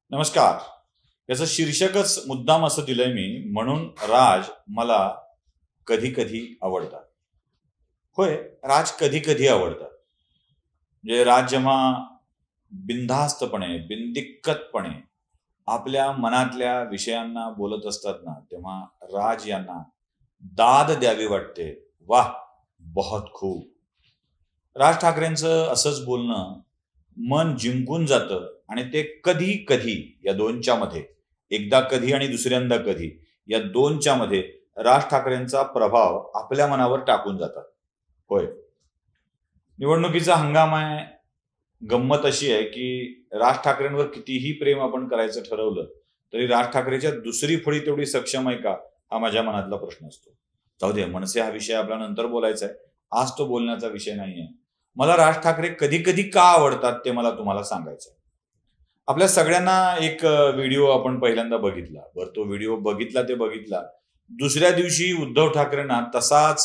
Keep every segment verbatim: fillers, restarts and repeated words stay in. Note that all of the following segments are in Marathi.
नमस्कार. याचं शीर्षकच मुद्दाम असं दिलंय मी, म्हणून राज मला कधी कधी आवडतात. होय, राज कधी कधी आवडतात. म्हणजे राज जेव्हा बिनधास्तपणे, बिनदिक्कतपणे आपल्या मनातल्या विषयांना बोलत असतात ना, तेव्हा राज यांना दाद द्यावी वाटते. वाह, बहुत खूप. राज ठाकरेंचं असंच बोलणं मन जिंकून जातं आणि ते कधी कधी या दोनच्या मध्ये, एकदा कधी आणि दुसऱ्यांदा कधी, या दोनच्या मध्ये राज ठाकरेंचा प्रभाव आपल्या मनावर टाकून जातात. होय, निवडणुकीचा हंगाम आहे. गंमत अशी आहे की राज ठाकरेंवर कितीही प्रेम आपण करायचं ठरवलं तरी राज ठाकरेच्या दुसरी फळी तेवढी सक्षम आहे का, हा माझ्या मनातला प्रश्न असतो. जाऊ दे, मनसे हा विषय आपला नंतर बोलायचा आहे. आज तो बोलण्याचा विषय नाहीये. मला राज ठाकरे कधी कधी का आवडतात ते मला तुम्हाला सांगायचं आहे. आपल्या सगळ्यांना एक व्हिडिओ आपण पहिल्यांदा बघितला. बरं, तो व्हिडिओ बघितला ते बघितला दुसऱ्या दिवशी उद्धव ठाकरेंना तसाच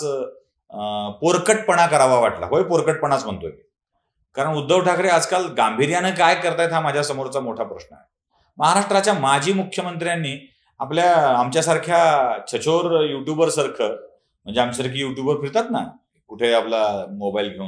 पोरकटपणा करावा वाटला. होय, पोरकटपणाच म्हणतोय मी. कारण उद्धव ठाकरे आजकाल गांभीर्यानं काय करतायत हा माझ्या समोरचा मोठा प्रश्न आहे. महाराष्ट्राच्या माजी मुख्यमंत्र्यांनी आपल्या आमच्यासारख्या छछोर युट्यूबर सारखं, म्हणजे आमच्यासारखी युट्यूबर फिरतात ना कुठे आपला मोबाईल घेऊन,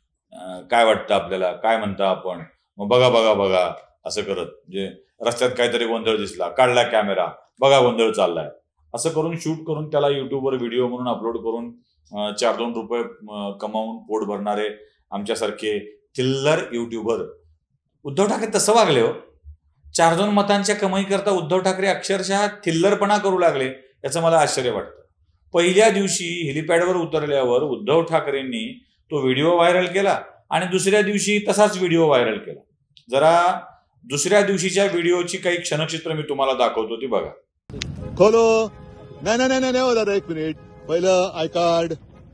काय वाटतं आपल्याला, काय म्हणता आपण, मग बघा बघा बघा असं करत, म्हणजे रस्त्यात काहीतरी गोंधळ दिसला, काढला कॅमेरा, बघा गोंधळ चाललाय, असं करून शूट करून त्याला युट्यूबवर व्हिडिओ म्हणून अपलोड करून चार दोन रुपये कमावून पोट भरणारे आमच्यासारखे थिल्लर युट्यूबर उद्धव ठाकरे तसं वागले हो. चार दोन मतांच्या कमाई करता उद्धव ठाकरे अक्षरशः थिल्लरपणा करू लागले. याचं मला आश्चर्य वाटतं. पहिल्या दिवशी हेलिपॅडवर उतरल्यावर उद्धव ठाकरेंनी तो व्हिडिओ व्हायरल केला आणि दुसऱ्या दिवशी तसाच व्हिडिओ व्हायरल केला. जरा दुसऱ्या दिवशीच्या व्हिडिओची काही क्षणचित्र मी तुम्हाला दाखवतो, ती बघा. खोलो. नाही नाही नाही नाही दादा, एक मिनिट. पहिलं आय कार्ड.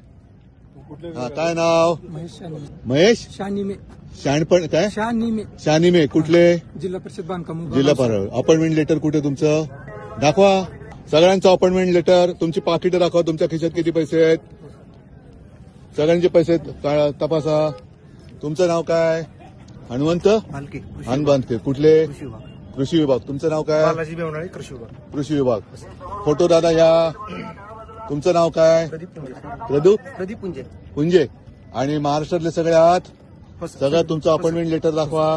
हा, काय नाव? महेश शानिमे. शाणपण काय? शानिमे. शानिमे. कुठले? जिल्हा परिषद बांधकाम. जिल्हा परिषद. अपॉइंटमेंट लेटर कुठे तुमचं? दाखवा सगळ्यांचं अपॉइंटमेंट लेटर. तुमची पाकिटं दाखवा. तुमच्या खिशात किती पैसे आहेत? सगळ्यांचे पैसे तपासा. तुमचं नाव काय? हनुमंत हनुमंत. कुठले? कृषी विभाग. तुमचं नाव काय? बालाजी बेवनाळे, कृषी विभाग. कृषी विभाग. फोटो दादा या. तुमचं नाव काय? प्रदीप प्रदीप पुंजे. पुंजे. आणि महाराष्ट्रातले सगळ्यात सगळ्यात तुमचं अपॉइंटमेंट लेटर दाखवा.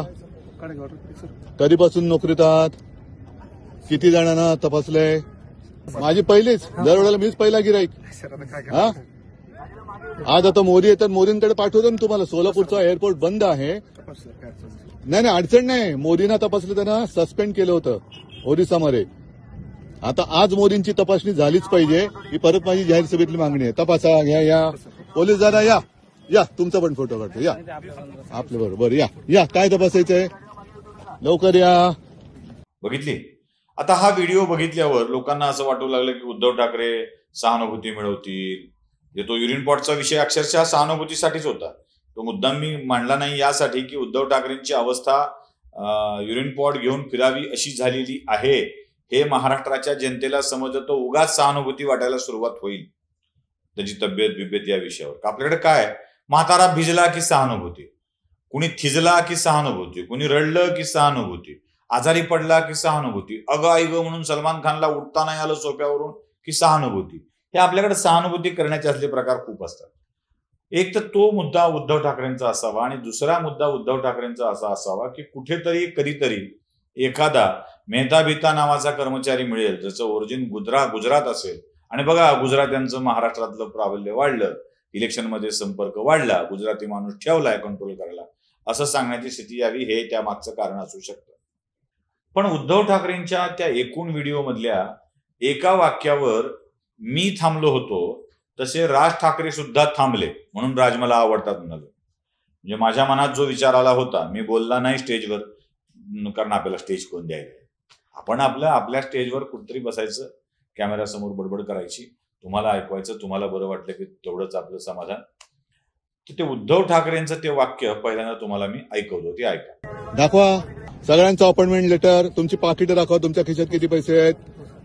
कधीपासून नोकरीत आहात? किती जणांना तपासलंय? माझी पहिलीच, दरवेळेला मीच पहिला गिराईक. हा, आज आता मोदी येतात, मोदींकडे पाठवतो ना तुम्हाला. सोलापूरचा एअरपोर्ट बंद आहे. नाही नाही, अडचण नाही. मोदींना तपासलं, त्यांना सस्पेंड केलं होतं ओरिसामध्ये. आता आज मोदींची तपासणी झालीच पाहिजे, ही परत माझी जाहीर सभेतली मागणी आहे. तपासा. या या पोलीस दादा या या, तुमचा पण फोटो काढतो. या आपल्या बरोबर या या. काय तपासायचंय? लवकर या. बघितली. आता हा व्हिडिओ बघितल्यावर लोकांना असं वाटू लागलं की उद्धव ठाकरे सहानुभूती मिळवतील. तो युरिन पॉटचा विषय अक्षरशः सहानुभूतीसाठीच होता. तो मुद्दाम मी मांडला नाही यासाठी की उद्धव ठाकरेंची अवस्था युरिन पॉट घेऊन फिरावी अशी झालेली आहे हे महाराष्ट्राच्या जनतेला समजतं. तो उगाच सहानुभूती वाटायला सुरुवात होईल त्याची तब्येत बिब्येत या विषयावर. आपल्याकडे काय, म्हातारा भिजला की सहानुभूती, कुणी थिजला की सहानुभूती, कुणी रडलं की सहानुभूती, आजारी पडला की सहानुभूती, अगं आई ग म्हणून सलमान खानला उठता नाही आलं सोप्यावरून की सहानुभूती. हे आपल्याकडे सहानुभूती करण्याचे असले प्रकार खूप असतात. एक तर तो मुद्दा उद्धव ठाकरेंचा असावा आणि दुसरा मुद्दा उद्धव ठाकरेंचा असा असावा की कुठेतरी कधीतरी एखादा मेहता बिता नावाचा कर्मचारी मिळेल ज्याचं ओरिजिन गुजरात गुजरात असेल आणि बघा गुजरात्यांचं महाराष्ट्रातलं प्राबल्य वाढलं, इलेक्शनमध्ये संपर्क वाढला, गुजराती माणूस ठेवलाय कंट्रोल करायला, असं सांगण्याची स्थिती यावी, हे त्या मागचं कारण असू शकतं. पण उद्धव ठाकरेंच्या त्या एकूण व्हिडिओ मधल्या एका वाक्यावर मी थांबलो होतो, तसे राज ठाकरे सुद्धा थांबले. म्हणून राज मला आवडतात म्हणाले. म्हणजे माझ्या मनात जो विचार आला होता, मी बोलला नाही स्टेजवर, कारण आपल्याला स्टेज कोण द्यायला. आपण आपल्या आपल्या स्टेजवर कुठतरी बसायचं, कॅमेरा समोर बडबड करायची, तुम्हाला ऐकवायचं, तुम्हाला बरं वाटलं की तेवढंच आपलं समाधान. तर ते उद्धव ठाकरेंचं ते वाक्य पहिल्यांदा तुम्हाला मी ऐकवतो, ते ऐका. दाखवा सगळ्यांचं अपॉइंटमेंट लेटर. तुमची पाकिटं दाखवा. तुमच्या खिशात किती पैसे आहेत?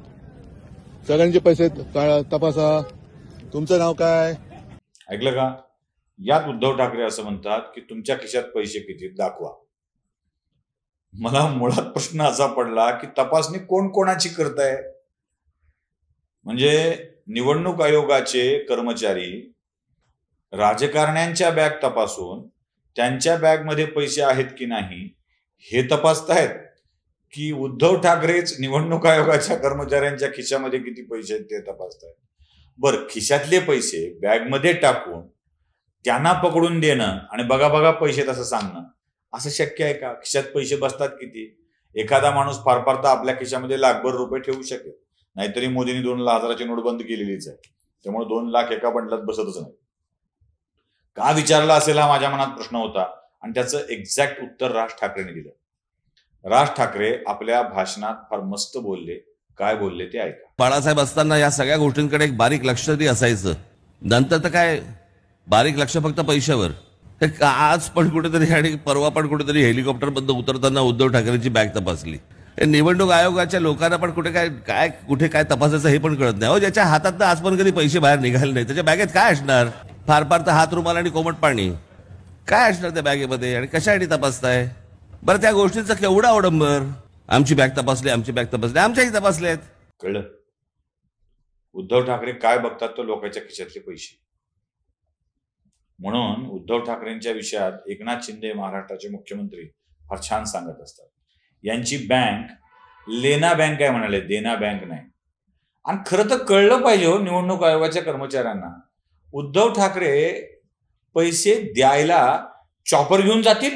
सगळ्यांचे पैसे तपासा. तुमचं नाव काय? ऐकलं का? यात उद्धव ठाकरे असं म्हणतात की तुमच्या खिशात पैसे किती दाखवा. मला मुळात प्रश्न असा पडला की तपासणी कोण कोणाची करताय. म्हणजे निवडणूक आयोगाचे कर्मचारी राजकारण्यांच्या बॅग तपासून त्यांच्या बॅगमध्ये पैसे आहेत की नाही हे तपासतायत, की उद्धव ठाकरेच निवडणूक आयोगाच्या कर्मचाऱ्यांच्या खिशामध्ये किती पैसे आहेत ते तपासतायत. बरं, खिशातले पैसे बॅगमध्ये टाकून त्यांना पकडून देणं आणि बघा बघा पैसे तसं सांगणं असं शक्य आहे का? खिशात पैसे बसतात किती? एखादा माणूस फार फार तर आपल्या खिशामध्ये लाखभर रुपये ठेवू शकेल. नाहीतरी मोदींनी दोन हजाराची नोट बंद केलेलीच आहे. त्यामुळे दोन लाख एका बंडलात बसतच नाही. का विचारला असेल हा माझ्या मनात प्रश्न होता आणि त्याचं एक्झॅक्ट उत्तर राज ठाकरेंनी दिलं. राज ठाकरे आपल्या भाषणात फार मस्त बोलले. काय बोलले ते ऐका. बाळासाहेब असताना या सगळ्या गोष्टींकडे एक बारीक लक्ष तरी असायचं. नंतर तर काय बारीक लक्ष फक्त पैशावर. आज पण कुठेतरी आणि परवा पण कुठेतरी हेलिकॉप्टर बंद उतरताना उद्धव ठाकरेंची बॅग तपासली. निवडणूक आयोगाच्या लोकांना पण कुठे काय काय कुठे काय तपासायचं हे पण कळत नाही. हो, ज्याच्या हातात आज पण कधी पैसे बाहेर निघाले नाही त्याच्या बॅगेत काय असणार? फार फार तर हात रुमाल आणि कोमट पाणी काय असणार त्या बॅगेमध्ये आणि कशासाठी तपासताय? बरं, त्या गोष्टीचं केवढा अवडंबर. आमची बॅग तपासली, आमची बॅग तपासली, आमच्याही तपासल्यात. कळलं? उद्धव ठाकरे काय बघतात तर लोकांच्या खिशातले पैसे. म्हणून उद्धव ठाकरेंच्या विषयात एकनाथ शिंदे महाराष्ट्राचे मुख्यमंत्री फार छान सांगत असतात. यांची बँक लेना बँक आहे म्हणाले, देना बँक नाही. आणि खरं तर कळलं पाहिजे हो निवडणूक आयोगाच्या कर्मचाऱ्यांना, उद्धव ठाकरे पैसे द्यायला चॉपर घेऊन जातील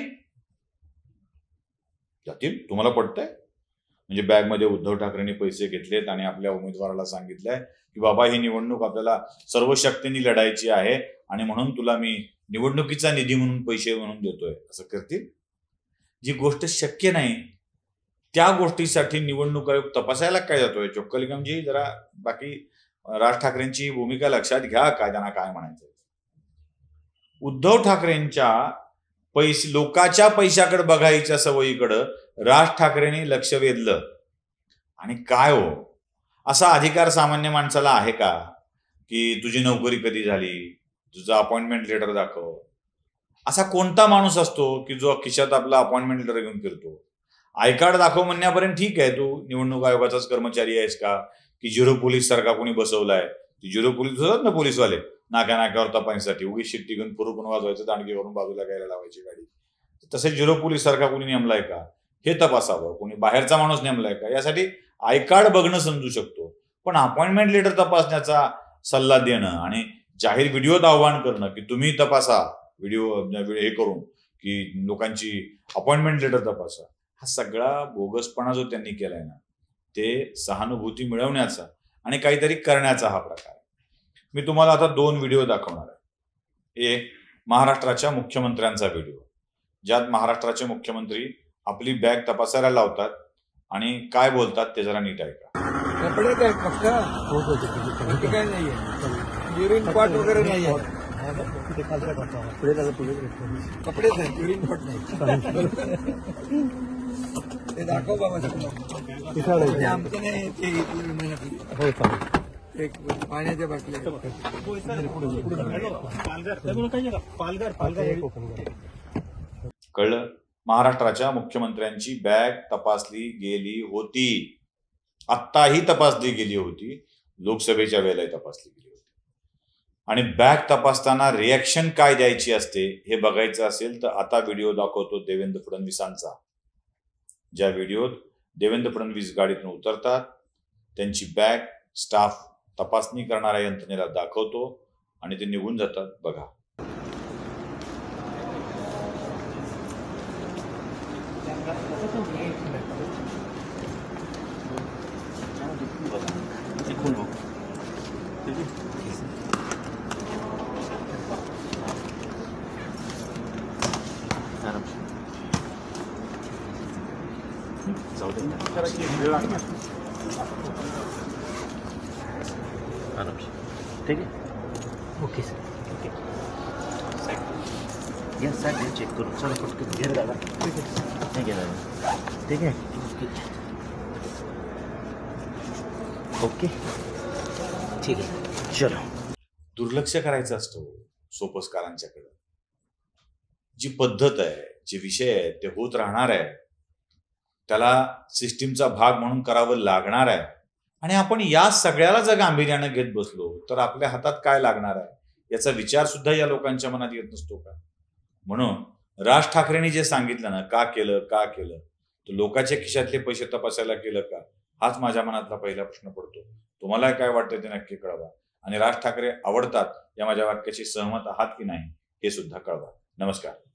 जातील तुम्हाला पटतंय? म्हणजे बॅगमध्ये उद्धव ठाकरेंनी पैसे घेतलेत आणि आपल्या उमेदवाराला सांगितलंय की बाबा ही निवडणूक आपल्याला सर्व शक्तींनी लढायची आहे आणि म्हणून तुला मी निवडणुकीचा निधी म्हणून पैसे म्हणून देतोय, असं करतील? जी गोष्ट शक्य नाही त्या गोष्टीसाठी निवडणूक आयोग तपासायला काय जातोय? चोक्कलिंगमजी, जरा बाकी राज ठाकरेंची भूमिका लक्षात घ्या. काय त्यांना काय म्हणायचं. उद्धव ठाकरेंच्या पैसे लोकांच्या पैशाकडे बघायच्या सवयीकडं राज ठाकरेंनी लक्ष वेधलं. आणि काय हो, असा अधिकार सामान्य माणसाला आहे का की तुझी नोकरी कधी झाली, तुझं अपॉइंटमेंट लेटर दाखव? असा कोणता माणूस असतो की जो खिशात आपला अपॉइंटमेंट लेटर घेऊन फिरतो? आय कार्ड दाखव म्हणण्यापर्यंत ठीक आहे, तू निवडणूक आयोगाचाच कर्मचारी आहेस का की झिरो पोलीस सारखा कोणी बसवलाय? झिरो पोलीस होतात ना पोलीसवाले, नाक्या नाक्यावर तपासण्यासाठी उगी शिट्टी घेऊन पुरून वाजवायचं, दांडगी करून बाजूला घ्यायला लावायची गाडी. तसे झिरो पोलीस सारखा कोणी नेमलाय का हे तपासावं. कोणी बाहेरचा माणूस नेमलाय का यासाठी आय कार्ड बघणं समजू शकतो. पण अपॉइंटमेंट लेटर तपासण्याचा सल्ला देणं आणि जाहीर व्हिडिओत आव्हान करणं की तुम्ही तपासा, व्हिडिओ हे करून की लोकांची अपॉइंटमेंट लेटर तपासा, हा सगळा बोगसपणा जो त्यांनी केलाय ना, ते सहानुभूती मिळवण्याचा आणि काहीतरी करण्याचा हा प्रकार. मी तुम्हाला आता दोन व्हिडिओ दाखवणार आहे. एक महाराष्ट्राच्या मुख्यमंत्र्यांचा व्हिडिओ, ज्यात महाराष्ट्राचे मुख्यमंत्री आपली बॅग तपासायला लावतात आणि काय बोलतात ते जरा नीट ऐका. कपडे काय फक्त बाकी काय नाहीये, युरिन पॉट वगैरे नाहीये. कपडेच आहेत, युरिन पॉट नाही. ते दाखव बाबा, ते आमचं नाही, ते एक पाण्याच्या बाटल्या. कळलं? महाराष्ट्राच्या मुख्यमंत्र्यांची बॅग तपासली गेली होती. आत्ताही तपासली गेली होती, लोकसभेच्या वेळेलाही तपासली गेली होती. आणि बॅग तपासताना रिॲक्शन काय द्यायची असते हे बघायचं असेल तर आता व्हिडिओ दाखवतो देवेंद्र फडणवीसांचा, ज्या व्हिडिओत देवेंद्र फडणवीस गाडीतून उतरतात, त्यांची बॅग स्टाफ तपासणी करणाऱ्या यंत्रणेला दाखवतो आणि ते निघून जातात. बघा. ठीक आहे, ओके सर. ओके या सर, चेक करू. चला पटकन घे दादा. ठीक आहे, घे दादा. ठीक आहे, ओके ठीक आहे, चलो. दुर्लक्ष करायचं असतं सोपस्कारांच्याकडे. जी पद्धत आहे, जे विषय आहेत ते होत राहणार आहे. त्याला सिस्टीमचा भाग म्हणून करावं लागणार आहे. आणि आपण या सगळ्याला जर गांभीर्यानं घेत बसलो तर आपल्या हातात काय लागणार आहे याचा विचार सुद्धा या लोकांच्या मनात येत नसतो का? म्हणून राज ठाकरेंनी जे सांगितलं ना, का केलं का केलं, तर लोकांच्या खिशातले पैसे तपासायला केलं का, हाच माझ्या मनातला पहिला प्रश्न पडतो. तुम्हाला काय वाटतं ते नक्की कळवा. आणि राज ठाकरे आवडतात या माझ्या वाक्याशी सहमत आहात की नाही हे सुद्धा कळवा. नमस्कार.